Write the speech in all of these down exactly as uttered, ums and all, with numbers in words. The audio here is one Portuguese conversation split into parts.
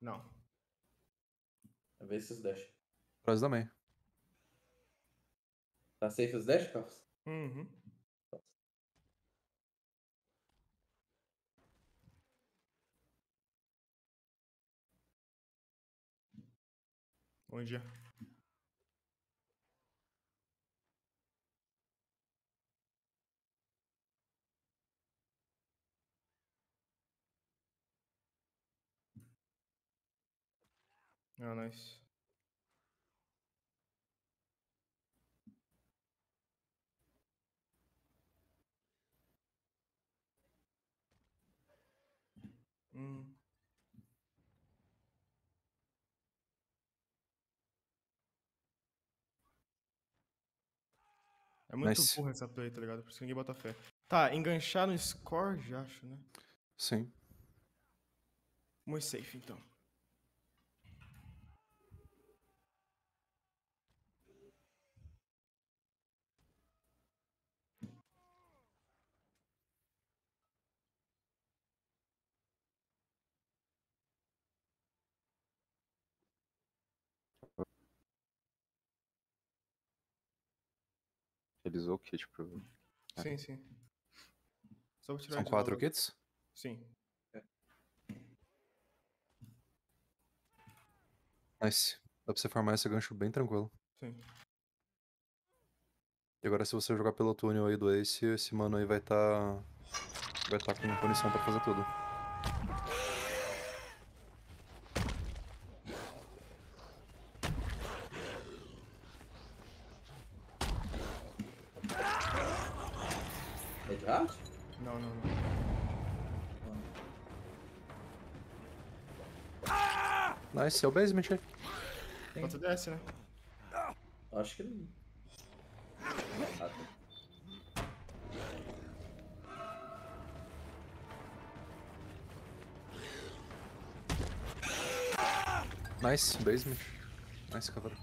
Não. Vê se os dash. Atrás da main. Tá safe os dash, Cafos? Uhum. Bom dia. Ah, nice. Hum. É muito Nice. burra essa play, tá ligado? Por isso que ninguém bota fé. Tá, enganchar no score, já acho, né? Sim. Muito safe, então. Utilizou o kit pro... É. Sim, sim. Só vou tirar São de lá quatro logo. kits? Sim. Nice. Dá pra você farmar esse gancho bem tranquilo. Sim. E agora se você jogar pelo túnel aí do Ace, esse mano aí vai tá... Vai tá com punição pra fazer tudo. É de rato? Não, não, não. Nice, é o basement aí. Bota D S, né? Acho que não. Ah, tá. Nice, basement. Nice, cavalo.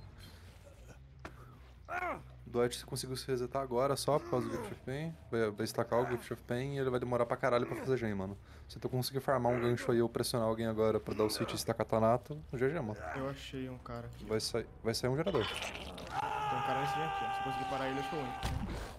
Dwight conseguiu se resetar agora só por causa do Gift of Pain. Vai, vai estacar o Gift of Pain e ele vai demorar pra caralho pra fazer gen, mano. Se tu conseguir farmar um gancho aí ou pressionar alguém agora pra dar o City e estacar Thanato, G G, mano. Eu achei um cara aqui. Vai, sair, vai sair um gerador. Tem um cara nesse aqui, ó. Se eu conseguir parar ele, eu sou o único.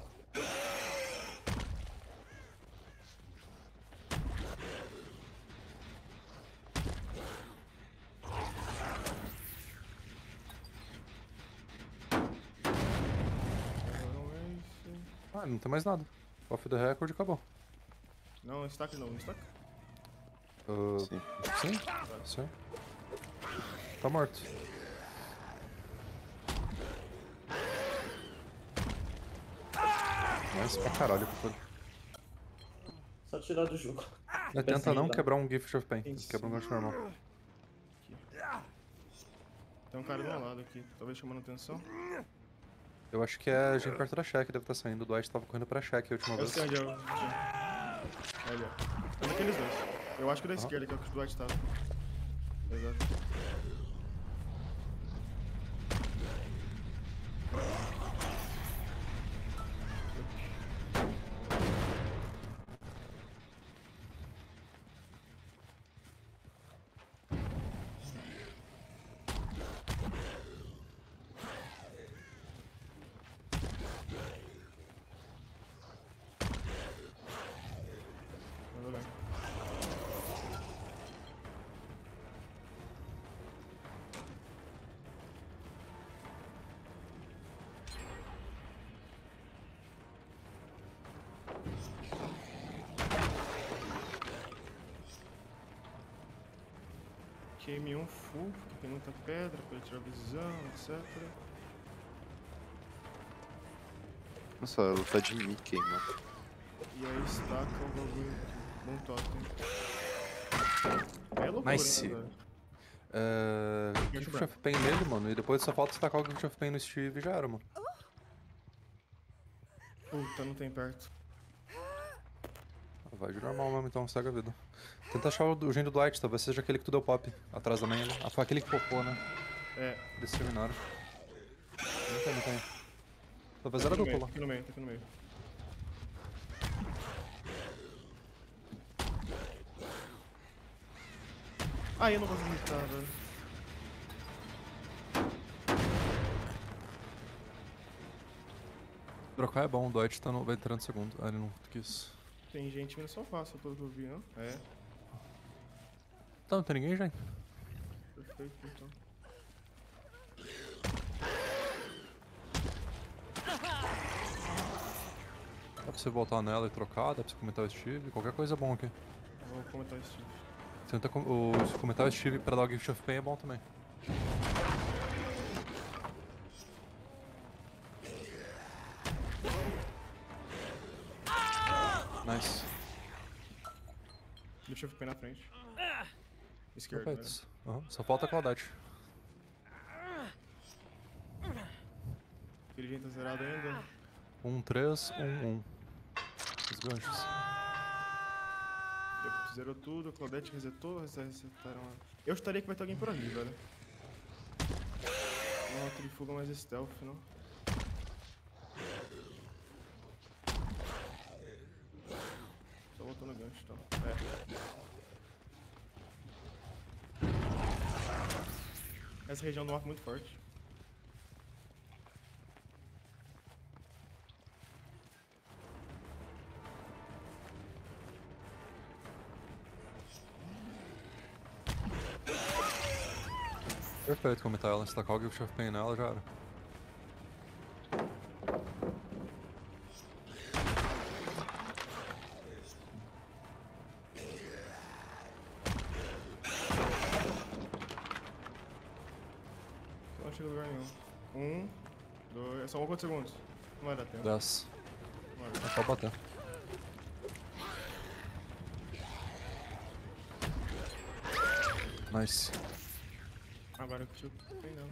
Ah, não tem mais nada. Off the record, acabou. Não, stack não, stack. Uh, Sim. sim? Sim. Tá morto. Nice pra caralho, foi. Só tirar do jogo. É, tenta não Perseguindo. quebrar um Gift of Pain. Isso. Quebra um gancho normal. Tem um cara do meu lado aqui, talvez chamando atenção. Eu acho que é gente perto da check, deve estar saindo. O Dwight tava correndo pra check a última Eu vez. sei onde é o... É ali, ó. É daqueles dois. Eu acho que o da esquerda, que é o que o Dwight tava. Exato. Mandou bem. Q M um full, porque tem muita pedra pra ele tirar visão, etcétera. Nossa, ela tá de Mickey, mano. E aí estaca o bagulho aqui. Bom totem. É loucura, Nice. né, velho? É... Gancho Gift of Pain nele, mano. E depois só falta destacar o Gift of Pain no Steve e já era, mano. Puta, não tem perto. Vai de normal mesmo, então segue a vida. Tenta achar o gen do Dwight, talvez seja aquele que tu deu pop atrás da main ali. Ah, foi aquele que popou, né? É. Eles terminaram. Não tem, não tem. Talvez Tá era aqui no duplo meio, lá. tá aqui no meio, tá aqui no meio. Ai, eu não consegui imitar, velho. Trocar é bom, o Dwight tá no, vai entrar no segundo. Ah, ele não quis. Tem gente vindo só fácil, pelo que eu vi, não? É, Tá, não tem ninguém já. perfeito, então. Dá pra você voltar nela e trocar, dá pra você comentar o Steve, qualquer coisa é bom aqui. Vou comentar isso. Tenta com, o, se comentar o Steve pra dar o Gift of Pain é bom também. Nice. Deixa eu ficar na frente. Esquerda, velho. Perfeito. Uhum. Só falta a Claudette. Aquele jeito tá zerado ainda. um, três, um, um. Os ganchos. Eu zerou tudo, a Claudette resetou, resetaram a... Eu estaria que vai ter alguém por ali, velho. Não, aquele fuga mais stealth, não. Só voltando o gancho, então. É. Essa região do mapa é muito forte. Perfeito, comentar ela. Se tacar o Gift of Pain nela, já era. Não chega a lugar nenhum. Um, dois... É só um quantos segundos? Não vai dar tempo. dez. Não vai dar. É só bater. Nice. Agora que eu tem não.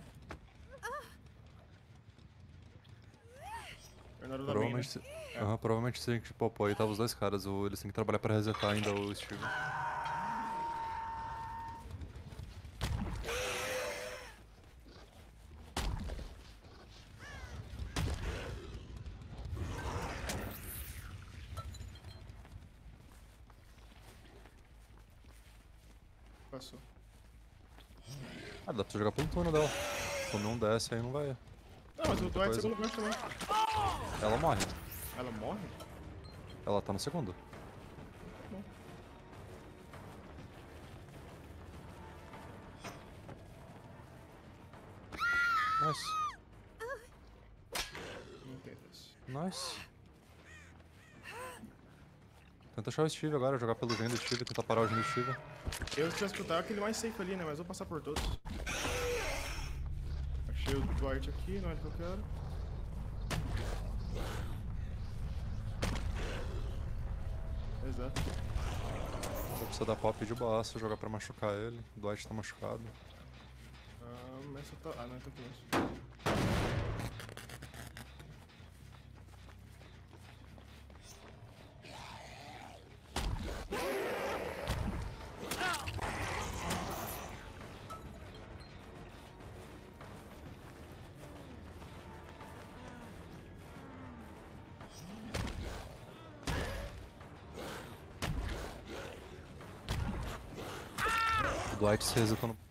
Bernardo da Main, né? Provavelmente, aham, provavelmente se a gente popou aí, tava os dois caras. Ou eles têm que trabalhar pra resetar ainda o Steve. Passou. Ah, dá pra você jogar pelo turno dela. Quando não desce, aí não vai. Não, mas o Dwight coisa. segundo gancho também. Ela morre. Ela morre? Ela tá no segundo. Nice. Não tenta isso. Nice. Tenta achar o Steve agora, jogar pelo gen do Steve, tentar parar o gen do Steve. Eu tinha escutado aquele mais safe ali, né? Mas vou passar por todos. Achei o Dwight aqui, não é o que eu quero. Exato. Só precisa dar pop de boaço, jogar pra machucar ele. O Dwight tá machucado. Ah, mas essa tá... Ah, não, tá aqui mesmo. O Dwight se resetou no...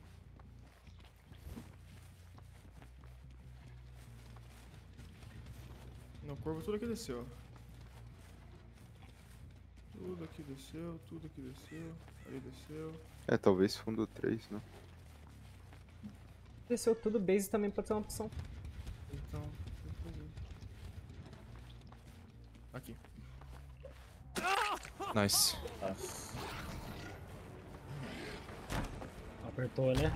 No corvo tudo aqui desceu. Tudo aqui desceu, tudo aqui desceu. Ali desceu. É, talvez fundo três, né? Desceu tudo, base também pode ser uma opção. Então, deixa eu fazer. Aqui. Nice. Nossa. Apertou, né?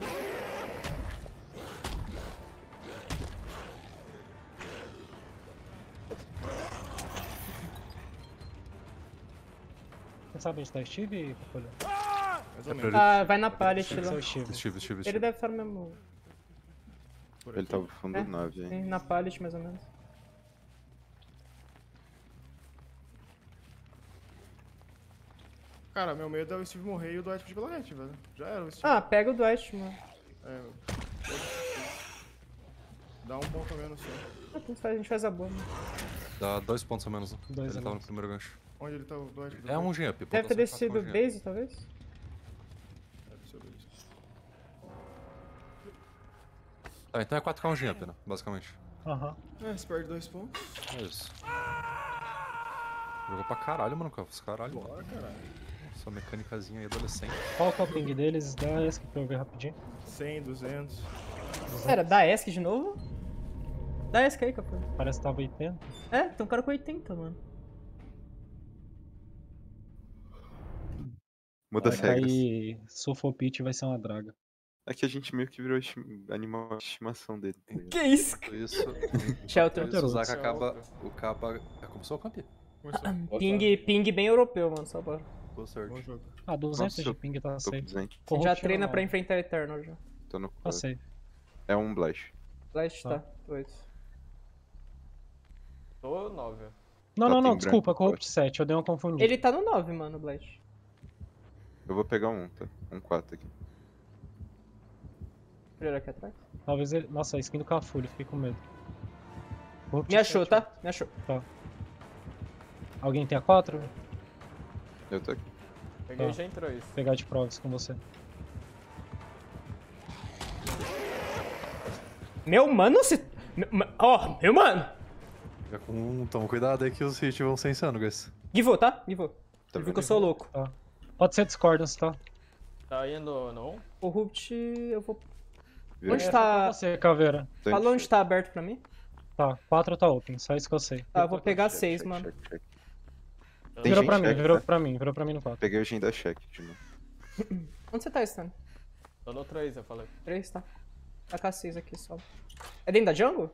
Você sabe onde tá o Steve, Popolho? Mais ou É pra menos. ele- Ah, vai na pallet Tem que ser lá. o Steve. Steve, Steve, Ele Steve. deve estar no mesmo... Por Ele aqui. tava fundo É, nove, hein? Sim, na pallet mais ou menos. Cara, meu medo é o Steve morrer e o Dwight pedir pela net, velho. Já era o Steve. Ah, pega o Dwight, mano. É, dá um ponto a menos só. Ah, tanto faz, a gente faz a boa, né? Dá dois pontos a menos, né? Dois ele a tava no menos. primeiro gancho. Onde ele tá o Dwight? É um gen up. Deve ter pontuação de quatro descido com gen up. base, talvez? É, desceu base. Tá, então é quatro K um G apenas, basicamente. Aham. É, você perde dois pontos. É isso. Jogou pra caralho, mano, Campos. Caralho, mano. Bora, caralho. Essa mecânicazinha aí adolescente. Qual que é o ping deles? Dá esse pra eu ver rapidinho. cem, duzentos. Pera, dá E S C de novo? Dá E S C aí, capô. Parece que tava oitenta. É, tem um cara com oitenta, mano. Muda Vai as regras. cair Sulfopit e vai ser uma draga. É que a gente meio que virou esti- animal de estimação dele. Tá ligado? Que isso? Isso. Shelter. Isso, o Zaka acaba. O capa. É como sou o campeão. Começou. Ping, ping bem europeu, mano, só bora. Boa sorte. Bom jogo. Ah, duzentos Nossa, de ping tá Tô safe. com duzentos. A gente já Corruption treina não. pra enfrentar Eternal já. Tô no Tá quadro. safe. É um Blast. Blast Tá. tá, oito. Tô nove. Não, Tá, não, não, tem desculpa, branco, Corrupt sete, eu dei uma confundida. Ele tá no nove, mano, o Blast. Eu vou pegar um, tá? Um quatro aqui. Primeiro aqui atrás. Talvez ele... Nossa, a skin do Cafulho, fiquei com medo. Corrupt Me achou, sete, tá? Me achou. Tá. Alguém tem a quatro? Eu tô aqui. Peguei Tá. já em três. Vou pegar de provas com você. Meu mano, se... meu- ma- Ó, meu mano! Fica com. Toma cuidado aí que os hits vão ser insano, guys. Givou, tá? Givou. Tá Ele viu vendo? que eu sou louco. Tá. Pode ser Discordance, tá? Tá indo no um? Corrupt, eu vou... Vira. Onde É, tá... pra você, Caveira. Tô Fala indo onde check. tá aberto pra mim. Tá, quatro tá open, só isso que eu sei. Tá, eu vou pegar Check, seis, check, mano. check, check. Tem Virou gente pra mim, check, virou tá? pra mim, virou pra mim no quatro. Peguei o Gen da check de novo. Onde você tá, Stan? Tô no três, eu falei. três, tá. Tá com a seis aqui só. É dentro da jungle?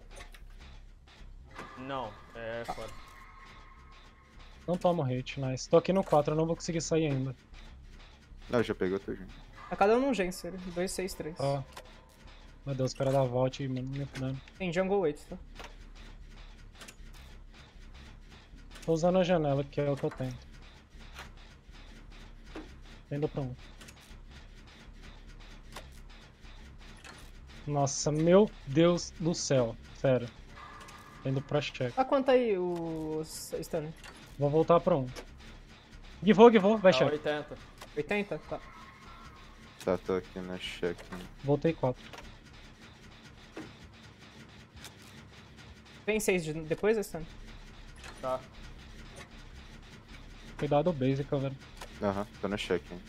Não, é fora. Não toma hit, nice. Tô aqui no quatro, eu não vou conseguir sair ainda. Não, eu já peguei outro Gen. Tá cada um num gen, sério. dois, seis, três. Ó. Meu Deus, o cara dá volt e me me fudendo. Tem jungle oito, tá? Tô usando a janela, que é o que eu tenho. Indo pra um. Nossa, meu Deus do céu. Sério. Tô indo pra check. Ah, quanto aí o Stan? Vou voltar pra um. Givou, givou, vai Tá check. oitenta. oitenta? Tá. Tá, tô aqui na check. Voltei quatro. Vem seis de... depois, Stan? Tá. Cuidado, basic, velho. Aham, tô na check, hein.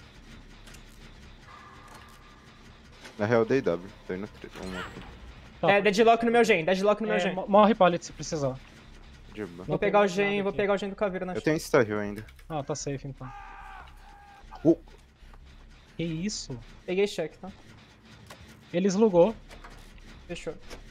Na real, dei W. Tô indo tre- um aqui. Tá. É, deadlock no meu gen, deadlock no meu É, gen. mo- morre pallet se precisar. De boa. Vou não pegar tem o gen, nada vou aqui. pegar o gen do caveira na Eu chave. tenho Insta-Heal ainda. Ah, tá safe então. Uh, Que isso? Peguei check, tá? Ele slugou. Fechou.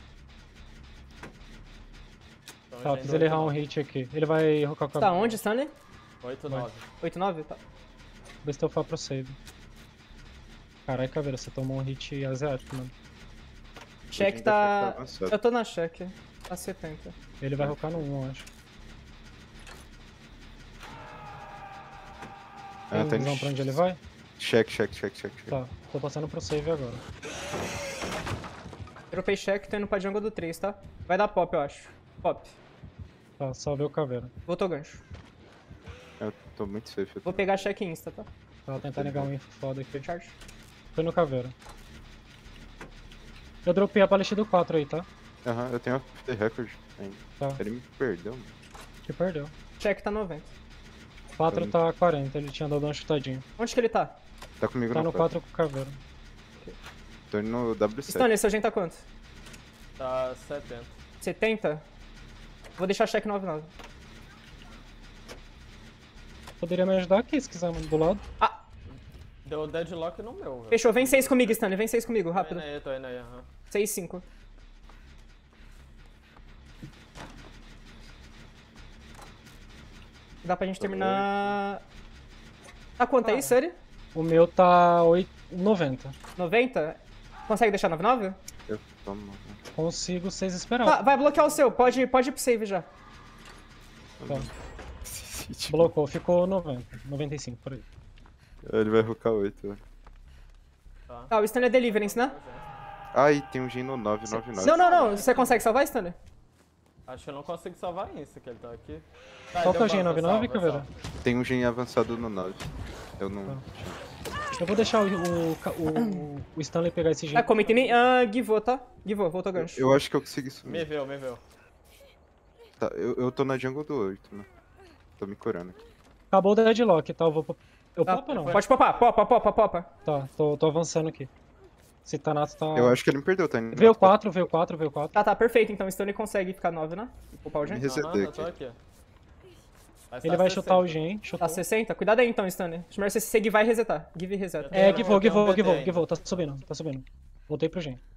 Então, Tá, já fiz indo ele errar um oito, hit aqui. Ele vai rocar o Tá cabelo. onde, Stanley? oito, nove. oito, nove? Tá. Vê se eu for pro save. Caralho, caveira, você tomou um hit asiático, mano. Check Check tá... tá avançado. Eu tô na check. Tá setenta. Ele vai rocar no um, eu acho. Tem Ah, tá visão indo pra onde ele vai? check, check, check, check, check. Tá, tô passando pro save agora. Dropei check, tô indo pra jungle do três, tá? Vai dar pop, eu acho. Pop. Tá, só ver o caveira. Voltou gancho. Eu tô muito safe. eu tô- Vou pegar check insta, tá? Tá, tentar negar um info foda aqui. Charge. Foi no caveira. Eu dropei a palete do quatro aí, tá? Aham, eu tenho a record ainda. Tá, Ele me perdeu, mano. que perdeu. Check tá noventa. quatro tá quarenta, ele tinha dado uma chutadinha. Onde que ele tá? Tá comigo Tá no no quatro. quatro com o caveira. Tô indo no W sete. Stanley, seu gen tá quanto? Tá setenta. setenta? Vou deixar check nove nove. Poderia me ajudar aqui se quiser, mano, do lado. Ah, Deu deadlock no meu, velho. fechou. Vem seis comigo, Stanley. Vem seis comigo, Tô rápido. indo aí, tô indo aí, aham. seis, cinco. Dá pra gente terminar... Tá quanto aí, Suri? O meu tá oito... noventa. noventa? Consegue deixar noventa e nove? Eu tomo. né? Consigo seis esperar. Tá, vai bloquear o seu. Pode, pode ir pro save já. Tá. City. Blocou, ficou noventa. noventa e cinco, por aí. Ele vai rocar oito. né? Tá, o Stanley é Deliverance, né? Ah, e tem um Gen no nove nove nove. Não, não, não. Você consegue salvar, Stanley? Acho que eu não consigo salvar isso, que ele tá aqui. Tá, Qual que é deu o Gen bug, noventa e nove, salva, caveira? salva. Tem um Gen avançado no nove. Eu não. Tá. tinha. Eu vou deixar o, o, ca- o, o Stanley pegar esse Ah, jeito. comentei nem. Ah, givou, tá? Givou, voltou gancho. Eu acho que eu consegui Me subir. viu, me viu. Tá, eu, eu tô na jungle do oito, né? Tô me curando aqui. Acabou o deadlock, tá? Eu vou. pop- Eu Tá, popo ou não? Pode popar, popa, popa, popa. Tá, tô, tô avançando aqui. Esse Thanatos tá. Eu acho que ele me perdeu, tá? Veio quatro, veio quatro, veio quatro. Tá, tá, perfeito. Então o Stanley consegue ficar nove, né? E poupar o Me gen. resetei Aham, eu tô aqui. aqui. Mas Ele tá vai chutar o sessenta. gen, chutou. Tá sessenta? Cuidado aí então, Stanley. Primeiro você seguir vai resetar. Give e reseta. É, Eu givou, tenho um givou, B T givou, ainda. givou. Tá subindo, tá subindo. Voltei pro gen.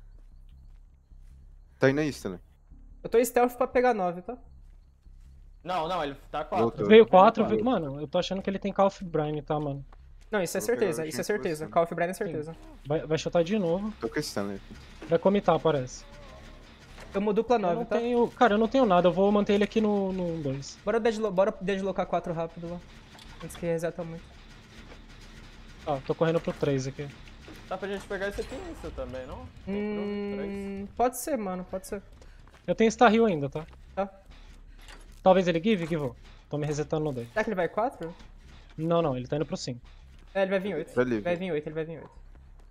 Tá indo aí, Stanley. Eu tô stealth pra pegar nove, tá? Não, não, ele tá quatro. Voltou. Veio quatro, quatro. veio... Mano, eu tô achando que ele tem Call of Brine, tá, mano? Não, isso é Vou pegar certeza, o isso gen é certeza. com você. Call of Brine é certeza. Vai, vai chutar de novo. Tô com esse Stanley aqui. Vai comitar, parece. Eu mudo dupla Eu nove, não tá? tenho... Cara, eu não tenho nada, eu vou manter ele aqui no dois. Bora, deadlo... Bora deslocar quatro rápido lá. Antes que reseta muito. Tá, tô correndo pro três aqui. Dá pra gente pegar esse aqui nisso também, não? Tem pro três. Hum, pode ser, mano, pode ser. Eu tenho Star Heal ainda, tá? Tá. Talvez ele give, givou. Tô me resetando no dois. Será que ele vai quatro? Não, não, ele tá indo pro cinco. É, ele vai vir oito. Tá livre. Ele vai vir oito, ele vai vir oito.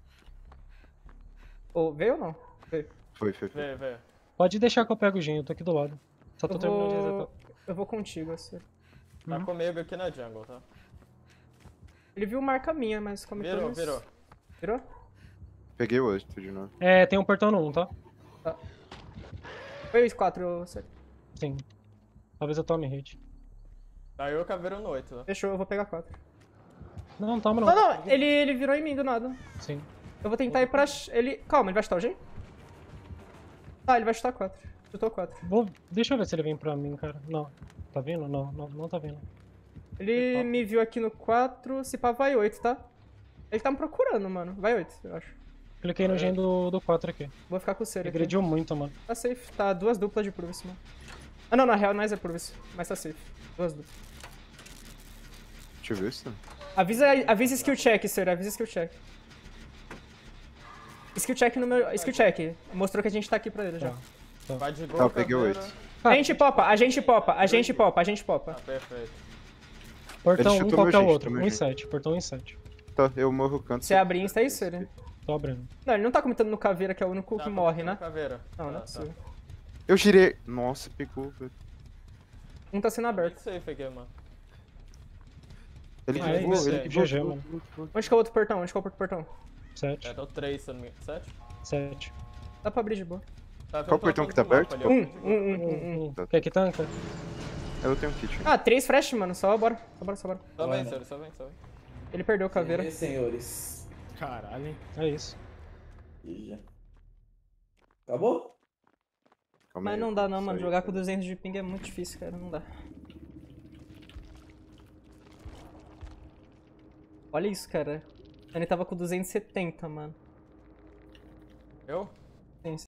Ou veio ou não? Veio. Foi, foi, foi. Vê, vê. Pode deixar que eu pego o gen, eu tô aqui do lado. Só tô Eu terminando de vou... resetar. Eu vou contigo, assim. Tá comigo aqui na jungle, tá? Ele viu marca minha, mas como Virou, virou. Virou? Peguei o oito de novo. É, tem um portão no um, tá? Foi os quatro, certo. Sim. Talvez eu tome hit. Tá eu e o Caveiro no oito, tá? Fechou, eu vou pegar quatro. Não, toma não. Não, não, ele, ele virou em mim do nada. Sim. Eu vou tentar ir pra... Ele... Calma, ele vai chutar o gen? Tá, ele vai chutar quatro. Chutou quatro. Vou... Deixa eu ver se ele vem pra mim, cara. Não. Tá vindo? Não, não, não tá vindo. Ele me viu aqui no quatro, se pá vai oito, tá? Ele tá me procurando, mano. Vai oito, eu acho. Cliquei no gen do, do quatro aqui. Vou ficar com o Cero aqui. Regrediu muito, mano. Tá safe. Tá duas duplas de Purvis, mano. Ah, não, na real nós é Purvis. Mas tá safe. Duas duplas. Deixa eu ver, Stanley. Avisa, avisa skill check, Cero. Avisa skill check. Skill check no meu... Skill check. Mostrou que a gente tá aqui pra ele já. Tá. Vai de gol, Tá, eu peguei o Caveiro. oito. A gente popa, a gente popa, a gente popa, a gente popa. Tá, perfeito. Portão Ele um, chutou qual meu que é o gente, outro? chutou um meu e sete. Portão um e sete. Tá, eu morro o canto. Você abre insta, é isso, Cero? Tô abrindo. Não, ele não tá comentando no caveira, que é o único Tá, que tô morre, pegando né? Caveira. Não, não Tá, é possível. Eu girei. Nossa, pegou, velho. Um tá sendo Tá. aberto. Muito safe aqui, mano. Ele Ah, é givou, isso, ele é. givou. G G, givou, mano. givou, givou. Onde que é o outro portão? Onde que é o outro portão? sete. É, tô três, se eu não me engano. sete? sete. Dá pra abrir de boa. Tá, Qual vem portão todo que tá mundo do aberto? mapa ali, ó. Um, um, um, um, um. Um. Tá. Quer que tanca? Eu tenho um kit. Ah, três flash, mano. Só bora. Só bora, só bora. Só Vai, vem, né? senhor, só vem, só vem. Ele perdeu o caveira. E, senhores. Caralho. É isso. E já. Acabou? Calma Mas aí, não eu dá vou não, mano. sair. Jogar com duzentos de ping é muito difícil, cara. Não dá. Olha isso, cara. Ele tava com duzentos e setenta, mano. Eu?